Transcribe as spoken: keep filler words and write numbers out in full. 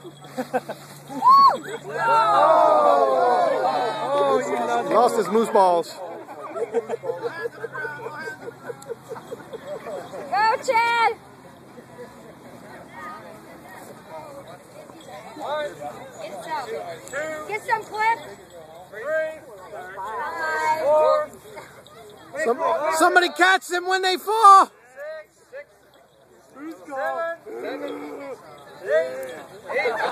oh, lost his moose balls. Go, Chad! One, Get some. two, Get some, Cliff. three, Five. four, Some, somebody catch them when they fall. six, seven, eight, eight,